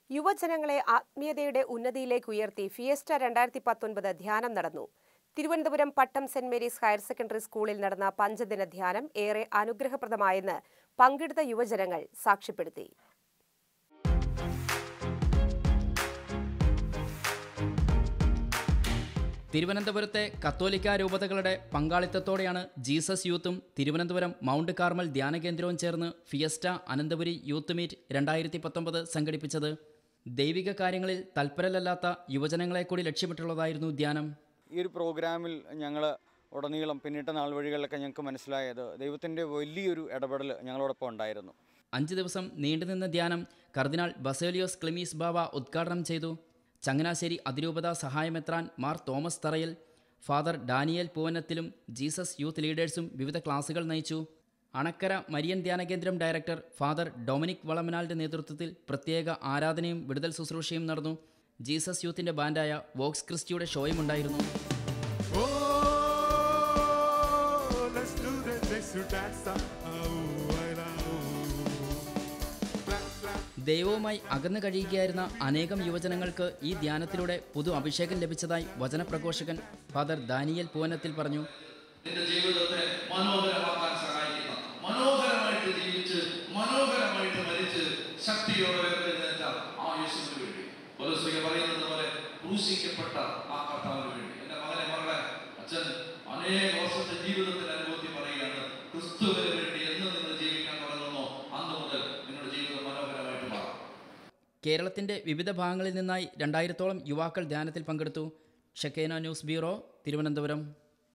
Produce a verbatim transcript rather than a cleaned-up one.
യുവജനങ്ങളെ ആത്മീയതയുടെ ഉന്നതിയിലേക്ക് ഉയർത്തി ഫിയസ്റ്റ രണ്ടായിരത്തി പത്തൊൻപത് ധ്യാനം നടന്നു. Thiruvananthapuram Pattom Saint Mary's higher secondary സ്കൂളിൽ നടന്ന പഞ്ചദിന ധ്യാനം ഏറെ അനുഗ്രഹപ്രദമായെന്ന് പങ്കെടുത്ത യുവജനങ്ങൾ സാക്ഷ്യപ്പെടുത്തി. തിരുവനന്തപുരത്തെ കത്തോലിക്ക രൂപതകളുടെ പങ്കാളിത്തത്തോടെയാണ് ജീസസ് യൂത്തും തിരുവനന്തപുരം മൗണ്ട് കാർമൽ ധ്യാനകേന്ദ്രവും ചേർന്ന് ഫിയസ്റ്റ അനന്തപുരി യൂത്ത് മീറ്റ് രണ്ടായിരത്തി പത്തൊമ്പത് സംഘടിപ്പിച്ചത്. ദൈവിക കാര്യങ്ങളിൽ തൽപരരല്ലാത്ത യുവജനങ്ങളെ കൂടി ലക്ഷ്യമിട്ടുള്ളതായിരുന്നു ധ്യാനം. ഈ ഒരു പ്രോഗ്രാമിൽ ഞങ്ങൾ ഉടനീളം പിന്നിട്ട നാൾ വഴികളിലൊക്കെ ഞങ്ങൾക്ക് മനസ്സിലായത് ദൈവത്തിൻ്റെ വലിയൊരു ഇടപെടൽ ഞങ്ങളോടൊപ്പം ഉണ്ടായിരുന്നു. അഞ്ച് ദിവസം നീണ്ടുനിന്ന ധ്യാനം കർദിനാൾ ബസേലിയോസ് ക്ലിമീസ് ബാവ ഉദ്ഘാടനം ചെയ്തു. ചങ്ങനാശ്ശേരി അതിരൂപത സഹായമെത്രാൻ മാർ തോമസ് തറയിൽ, ഫാദർ ഡാനിയേൽ പൂവനത്തിലും ജീസസ് യൂത്ത് ലീഡേഴ്സും വിവിധ ക്ലാസുകൾ നയിച്ചു. അണക്കര മരിയൻ ധ്യാനകേന്ദ്രം ഡയറക്ടർ ഫാദർ ഡൊമിനിക് വളമനാലിൻ്റെ നേതൃത്വത്തിൽ പ്രത്യേക ആരാധനയും വിടുതൽ ശുശ്രൂഷയും നടന്നു. ജീസസ് യൂത്തിൻ്റെ ബാൻഡായ വോക്സ് ക്രിസ്റ്റിയുടെ ഷോയും ഉണ്ടായിരുന്നു. ദൈവവുമായി അകന്നു കഴിയുകയായിരുന്ന അനേകം യുവജനങ്ങൾക്ക് ഈ ധ്യാനത്തിലൂടെ പുതു അഭിഷേകം ലഭിച്ചതായി വചനപ്രഘോഷകൻ ഫാദർ ദാനിയേൽ പൂവനത്തിൽ പറഞ്ഞു. ജീവിതത്തെ മനോഹരമാക്കാൻ സഹായിക്കുന്ന, മനോഹരമായിട്ട് ജീവിച്ച് മനോഹരമായിട്ട് മരിച്ച് ശക്തിയോടെ എഴുന്നേറ്റ ആ യേശുവിന് വേണ്ടി, പൗലോസ് പറയുന്നത് പോലെ ക്രൂശിക്കപ്പെട്ട ആ കർത്താവിന് വേണ്ടി എൻ്റെ മകനെ മകളെ അച്ഛൻ അനേക വർഷത്തെ ജീവിതത്തിന്റെ അനുഭവത്തിൽ പറയുകയാണ്, ക്രിസ്തുവിന് വേണ്ടി എന്ന് നിങ്ങൾ ജീവിക്കാൻ തുടങ്ങുന്നോ അന്ന് മുതൽ നിങ്ങളുടെ ജീവിതം മനോഹരമായിട്ട് മാറും. കേരളത്തിന്റെ വിവിധ ഭാഗങ്ങളിൽ നിന്നായി രണ്ടായിരത്തോളം യുവാക്കൾ ധ്യാനത്തിൽ പങ്കെടുത്തു. Shekinah news bureau, Thiruvananthapuram.